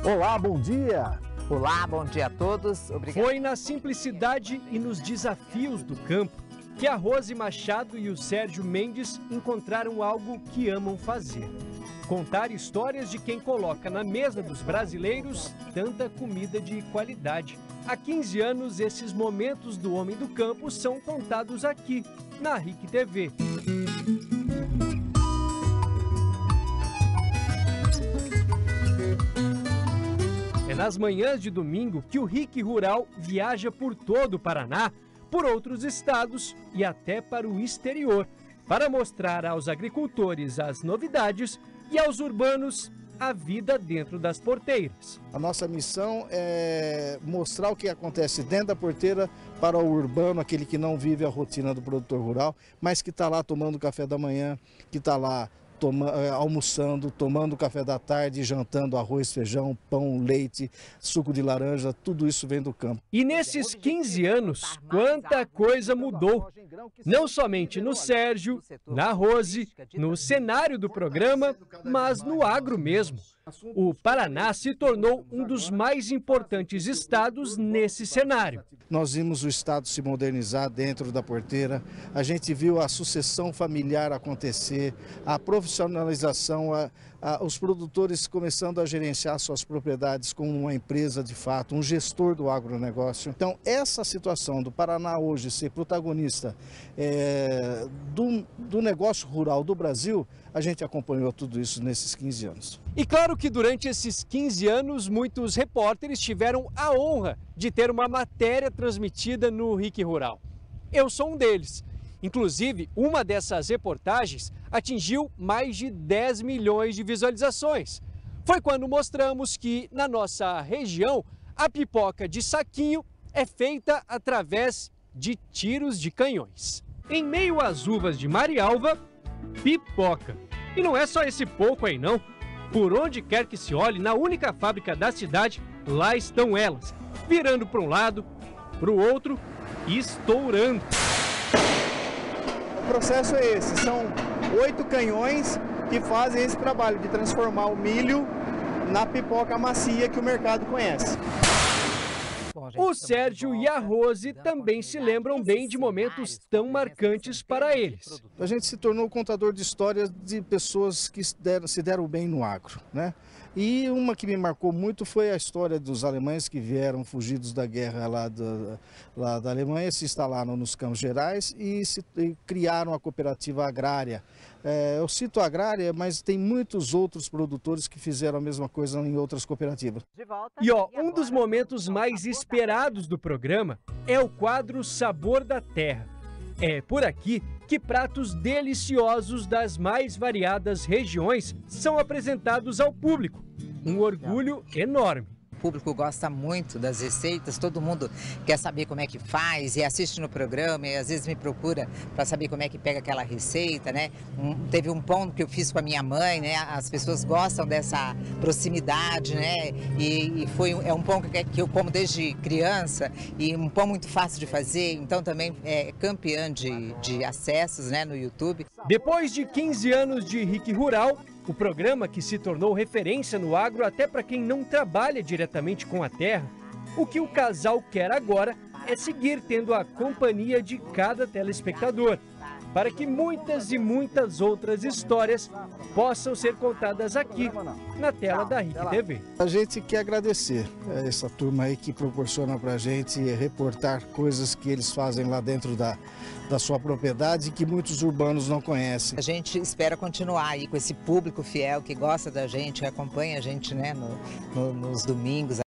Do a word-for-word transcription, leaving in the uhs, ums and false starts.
Olá, bom dia! Olá, bom dia a todos. Obrigado. Foi na simplicidade e nos desafios do campo que a Rose Machado e o Sérgio Mendes encontraram algo que amam fazer. Contar histórias de quem coloca na mesa dos brasileiros tanta comida de qualidade. Há quinze anos, esses momentos do homem do campo são contados aqui, na R I C T V. É nas manhãs de domingo que o R I C Rural viaja por todo o Paraná, por outros estados e até para o exterior, para mostrar aos agricultores as novidades e aos urbanos a vida dentro das porteiras. A nossa missão é mostrar o que acontece dentro da porteira para o urbano, aquele que não vive a rotina do produtor rural, mas que está lá tomando café da manhã, que está lá Toma, almoçando, tomando café da tarde, jantando arroz, feijão, pão, leite, suco de laranja, tudo isso vem do campo. E nesses quinze anos, quanta coisa mudou. Não somente no Sérgio, na Rose, no cenário do programa, mas no agro mesmo. O Paraná se tornou um dos mais importantes estados nesse cenário. Nós vimos o estado se modernizar dentro da porteira, a gente viu a sucessão familiar acontecer, a profissionalização, a, a, os produtores começando a gerenciar suas propriedades como uma empresa de fato, um gestor do agronegócio. Então essa situação do Paraná hoje ser protagonista é, do, do negócio rural do Brasil, a gente acompanhou tudo isso nesses quinze anos. E claro que durante esses quinze anos, muitos repórteres tiveram a honra de ter uma matéria transmitida no R I C Rural. Eu sou um deles. Inclusive, uma dessas reportagens atingiu mais de dez milhões de visualizações. Foi quando mostramos que, na nossa região, a pipoca de saquinho é feita através de tiros de canhões. Em meio às uvas de Marialva, pipoca. E não é só esse pouco aí não. Por onde quer que se olhe, na única fábrica da cidade, lá estão elas, virando para um lado, para o outro e estourando. O processo é esse, são oito canhões que fazem esse trabalho de transformar o milho na pipoca macia que o mercado conhece. O Sérgio e a Rose também se lembram bem de momentos tão marcantes para eles. A gente se tornou contador de histórias de pessoas que deram, se deram bem no agro, né? E uma que me marcou muito foi a história dos alemães que vieram fugidos da guerra lá da, lá da Alemanha, se instalaram nos Campos Gerais e, se, e criaram a cooperativa agrária. É, eu cito a agrária, mas tem muitos outros produtores que fizeram a mesma coisa em outras cooperativas. E ó, um dos momentos mais esperados do programa é o quadro Sabor da Terra. É por aqui que pratos deliciosos das mais variadas regiões são apresentados ao público. Um orgulho enorme. O público gosta muito das receitas, todo mundo quer saber como é que faz e assiste no programa e às vezes me procura para saber como é que pega aquela receita, né? Um, teve um pão que eu fiz com a minha mãe, né? As pessoas gostam dessa proximidade, né? E, e foi, é um pão que, que eu como desde criança e um pão muito fácil de fazer, então também é campeã de, de acessos, né, no YouTube. Depois de quinze anos de R I C Rural, o programa que se tornou referência no agro até para quem não trabalha diretamente com a terra, o que o casal quer agora é seguir tendo a companhia de cada telespectador, para que muitas e muitas outras histórias possam ser contadas aqui, na tela da R I C T V. A gente quer agradecer a essa turma aí que proporciona para a gente reportar coisas que eles fazem lá dentro da, da sua propriedade e que muitos urbanos não conhecem. A gente espera continuar aí com esse público fiel que gosta da gente, que acompanha a gente, né, no, no, nos domingos.